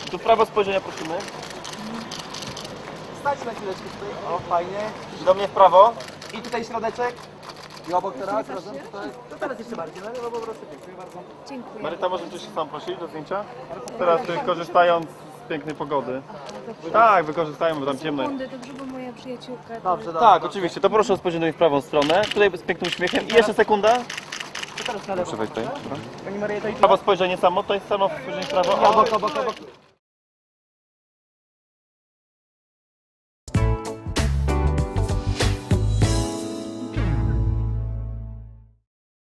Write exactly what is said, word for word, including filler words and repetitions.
Tu w prawo spojrzenia prosimy. Stać na chwileczkę tutaj. O, fajnie. Do mnie w prawo. I tutaj środeczek. I obok teraz, razem tutaj. To teraz jeszcze bardziej, no ale po prostu dziękuję bardzo. Dziękuję. Maryta, może Cię się sam prosić do zdjęcia? Teraz y, korzystając z pięknej pogody. Tak, wykorzystajmy, bo tam ciemno. Sekundy, dobrze, bo moja przyjaciółka... Dobrze, dobrze. Tak, oczywiście. To proszę o spojrzenie w prawą stronę. Tutaj z pięknym uśmiechem. I jeszcze sekunda. To teraz na lewo. Proszę wejść tutaj. Pani Maria, to i Prawo spojrzenie samo, to jest samo spojrzenie w prawo. obok, obok, obok.